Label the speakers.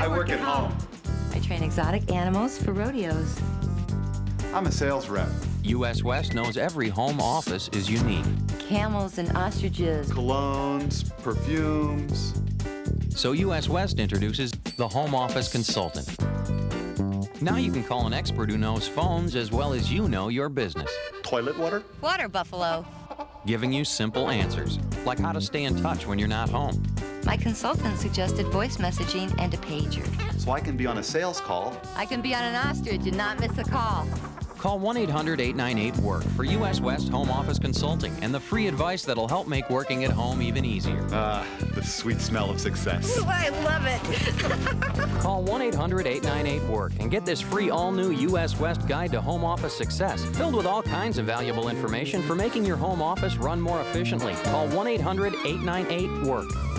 Speaker 1: I work at home.
Speaker 2: I train exotic animals for rodeos.
Speaker 1: I'm a sales rep.
Speaker 3: US West knows every home office is unique.
Speaker 2: Camels and ostriches.
Speaker 1: Colognes, perfumes.
Speaker 3: So US West introduces the Home Office Consultant. Now you can call an expert who knows phones as well as you know your business.
Speaker 1: Toilet water?
Speaker 2: Water buffalo.
Speaker 3: Giving you simple answers, like how to stay in touch when you're not home.
Speaker 2: My consultant suggested voice messaging and a pager.
Speaker 1: So I can be on a sales call.
Speaker 2: I can be on an ostrich and not miss a call.
Speaker 3: Call 1-800-898-WORK for US West Home Office Consulting and the free advice that'll help make working at home even easier.
Speaker 1: The sweet smell of success.
Speaker 2: Ooh, I love it.
Speaker 3: Call 1-800-898-WORK and get this free all-new US West Guide to Home Office Success, filled with all kinds of valuable information for making your home office run more efficiently. Call 1-800-898-WORK.